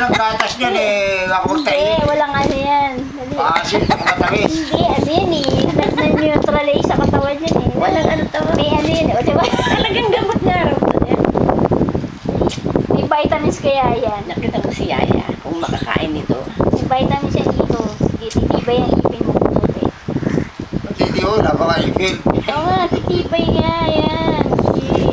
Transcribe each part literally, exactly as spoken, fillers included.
ng gatas niyan eh. Ako Hindi, magtahi. walang ano yan. Dali. Asin, matamis. Hindi, ano yan eh. Nag-neutralize sa katawan yan eh. Walang ano to. May ano yan eh. O diba? Talagang gamot nga raw to yan. May vitamins kaya yan. Nakita mo si Yaya kung makakain nito. May vitamins yan dito. Sige, titibay ang ipin mo puti. Hindi yun, napaka-ipin. Oo nga, titibay nga yan. Sige.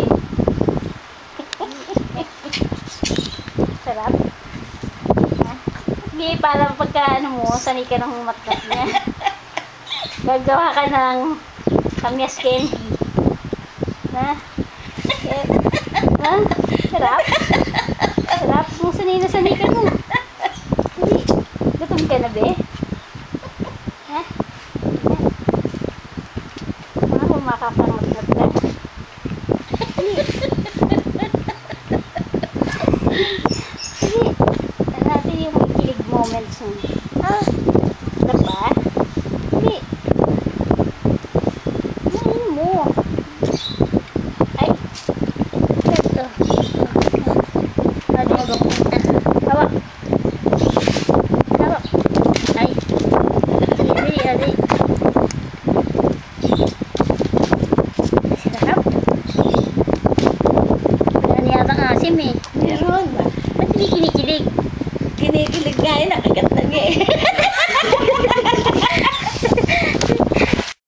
Sarap. Ha? Hindi, para pagka ano mo, sanay ka ng matkat niya. Gagawa ka ng kamyas candy. Na? Eh, ha? Sarap? Sarap? Kung sanay na sanay ka mo. Hindi. Gutom ka na, be? Ha? Mga kumakapangat-ngat ka. Hindi. Sige. Ano natin yung kilig moments mo. Ah? Diba? Hindi. Ano mo? Ay. Ito. Ano? Hawak. Hawak. Ay. Ari, ari. Sarap. Ano yatang asim eh. Meron ba? Ba't hindi kinikilig? Kinikilig nga yun. Nakagat na niya eh.